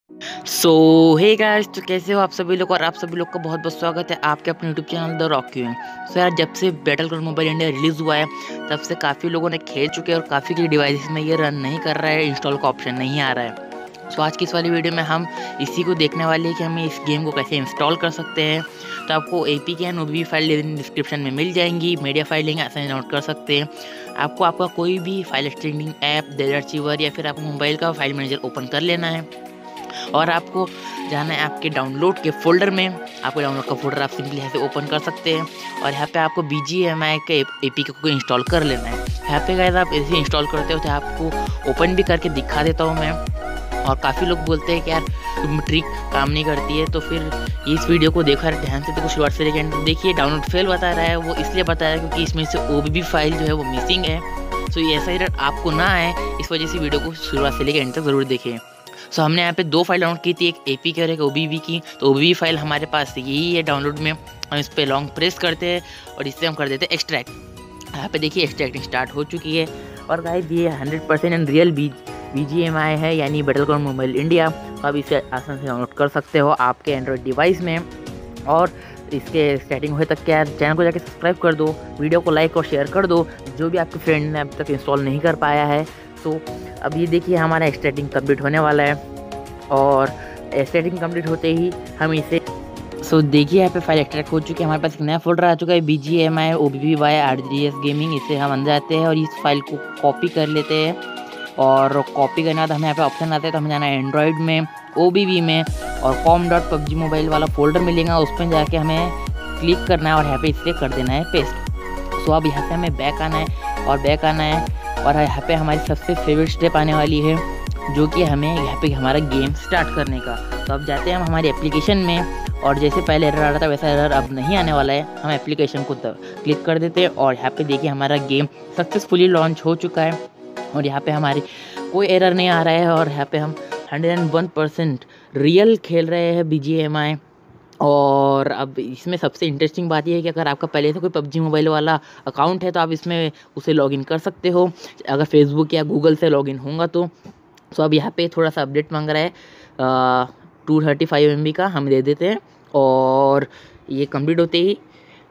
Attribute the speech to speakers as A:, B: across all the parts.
A: सो hey guys, तो कैसे हो आप सभी लोग। और आप सभी लोग का बहुत बहुत स्वागत है आपके अपने यूट्यूब चैनल द रॉकी में। सो यार, जब से बैटलग्राउंड मोबाइल इंडिया रिलीज़ हुआ है तब से काफ़ी लोगों ने खेल चुके हैं और काफ़ी के डिवाइसेस में ये रन नहीं कर रहा है, इंस्टॉल का ऑप्शन नहीं आ रहा है। सो आज की इस वाली वीडियो में हम इसी को देखने वाले हैं कि हम इस गेम को कैसे इंस्टॉल कर सकते हैं। तो आपको APK and OBB file description में मिल जाएंगी, मीडिया फाइल लिंक ऐसे डाउनलोड कर सकते हैं। आपको आपका कोई भी file extending app, data archiver या फिर आपको मोबाइल का फाइल मैनेजर ओपन कर लेना है और आपको जाना है आपके डाउनलोड के फोल्डर में। आपको डाउनलोड का फोल्डर आप सिंपली यहाँ से ओपन कर सकते हैं और यहाँ पे आपको BGMI के APK को इंस्टॉल कर लेना है। यहाँ पे गाइस आप ऐसे इंस्टॉल करते हो तो आपको ओपन भी करके दिखा देता हूँ मैं। और काफ़ी लोग बोलते हैं कि यार तुम ट्रिक काम नहीं करती है, तो फिर इस वीडियो को देखा ध्यान से, देखो शुरुआत से लेकर एंड तक देखिए। डाउनलोड फेल बता रहा है, वो इसलिए बता रहा है क्योंकि इसमें से OBB फाइल जो है वो मिसिंग है। सो ये ऐसा एरर आपको ना आए, इस वजह से वीडियो को शुरुआत से लेकर एंड तक ज़रूर देखें। सो हमने यहाँ पे दो फाइल डाउनलोड की थी, एक APK और एक OBB की। तो OBB फाइल हमारे पास यही है डाउनलोड में। हम इस पर लॉन्ग प्रेस करते हैं और इससे हम कर देते हैं एक्सट्रैक्ट। यहाँ पे देखिए एक्सट्रैक्टिंग स्टार्ट हो चुकी है। और गाइस ये 100% एंड रियल BGMI है, यानी बैटलग्राउंड मोबाइल इंडिया। तो आप इसे आसानी से डाउनलोड कर सकते हो आपके एंड्रॉयड डिवाइस में। और इसके सेटिंग होए तक क्या, चैनल को जाके सब्सक्राइब कर दो, वीडियो को लाइक और शेयर कर दो जो भी आपके फ्रेंड ने अभी तक इंस्टॉल नहीं कर पाया है। सो अब ये देखिए हमारा एक्सट्रैक्टिंग कंप्लीट होने वाला है और एक्सट्रैक्टिंग कंप्लीट होते ही हम इसे देखिए यहाँ पे फाइल एक्सट्रैक्ट हो चुकी है। हमारे पास एक नया फोल्डर आ चुका है, BGMI OBB RGS गेमिंग। इसे हम अंदर आते हैं और इस फाइल को कॉपी कर लेते हैं। और कॉपी करने के बाद हमें यहाँ पे ऑप्शन आता है, तो हमें जाना है एंड्रॉयड में, OBB में और com.pubg मोबाइल वाला फोल्डर मिलेगा, उस पर जाके हमें क्लिक करना है और यहाँ पे इसे कर देना है पेस्ट। सो अब यहाँ से हमें बैक आना है और यहाँ पे हमारी सबसे फेवरेट स्टेप आने वाली है, जो कि हमें यहाँ पे हमारा गेम स्टार्ट करने का। तो अब जाते हैं हम हमारी एप्लीकेशन में और जैसे पहले एरर आ रहा था वैसा एरर अब नहीं आने वाला है। हम एप्लीकेशन को क्लिक कर देते हैं और यहाँ पे देखिए हमारा गेम सक्सेसफुली लॉन्च हो चुका है और यहाँ पे हमारी कोई एरर नहीं आ रहा है। और यहाँ पे हम 101% रियल खेल रहे हैं BGMI। और अब इसमें सबसे इंटरेस्टिंग बात यह है कि अगर आपका पहले से कोई PUBG मोबाइल वाला अकाउंट है तो आप इसमें उसे लॉगिन कर सकते हो, अगर फेसबुक या गूगल से लॉगिन होगा तो। सो अब यहाँ पे थोड़ा सा अपडेट मांग रहा है 235 MB का, हम दे देते हैं और ये कंप्लीट होते ही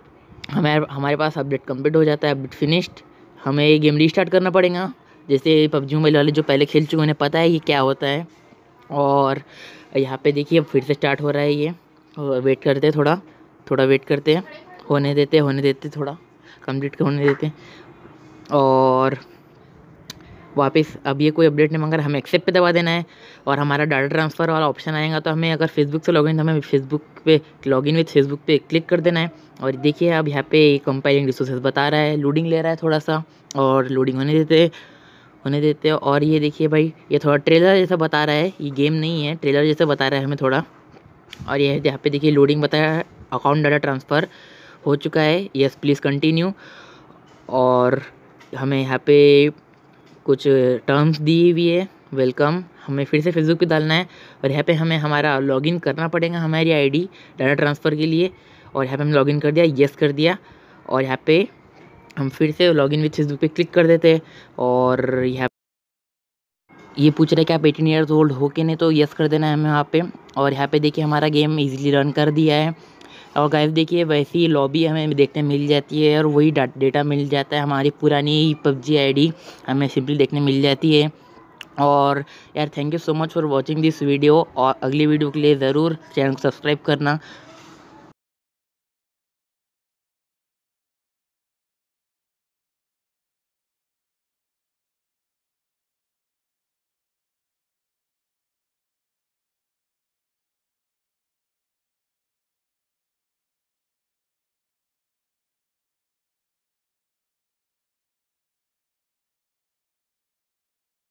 A: हमारे पास अपडेट कंप्लीट हो जाता है। Update finished. हमें ये गेम रीस्टार्ट करना पड़ेगा, जैसे PUBG मोबाइल वाले जो पहले खेल चुके हैं उन्हें पता है ये क्या होता है। और यहाँ पे देखिए अब फिर से स्टार्ट हो रहा है ये। वेट करते हैं, थोड़ा वेट करते हैं, होने देते थोड़ा कंप्लीट होने देते हैं। और वापस अब ये कोई अपडेट नहीं मांग रहा, हमें एक्सेप्ट पे दबा देना है और हमारा डाटा ट्रांसफ़र वाला ऑप्शन आएगा। तो हमें अगर फेसबुक से लॉगिन, तो हमें फेसबुक पे लॉगिन विद फेसबुक पे क्लिक कर देना है। और देखिए अब यहाँ पे कंपाइलिंग रिसोर्सेज बता रहा है, लोडिंग ले रहा है थोड़ा सा, और लोडिंग होने देते। और ये देखिए भाई, ये थोड़ा ट्रेलर जैसा बता रहा है, ये गेम नहीं है, ट्रेलर जैसा बता रहा है हमें थोड़ा। और ये यहाँ पे देखिए लोडिंग बताया है, अकाउंट डाटा ट्रांसफ़र हो चुका है, यस प्लीज़ कंटिन्यू। और हमें यहाँ पे कुछ टर्म्स दी हुई है, वेलकम। हमें फिर से फेसबुक पे डालना है और यहाँ पे हमें हमारा लॉगिन करना पड़ेगा, हमारी ID डाटा ट्रांसफ़र के लिए। और यहाँ पे हमने लॉगिन कर दिया, येस कर दिया। और यहाँ पे हम फिर से लॉगिन विद फेसबुक पे क्लिक कर देते हैं और यहाँ ये पूछ रहा है कि आप 18 ईयर्स ओल्ड हो के नहीं, तो येस कर देना है हमें वहाँ पे। और यहाँ पे देखिए हमारा गेम इजीली रन कर दिया है। और गाइस देखिए वैसी ही लॉबी हमें देखने मिल जाती है और वही डेटा मिल जाता है, हमारी पुरानी PUBG ID हमें सिंपली देखने मिल जाती है। और यार thank you so much for watching this video, और अगली वीडियो के लिए ज़रूर चैनल को सब्सक्राइब करना।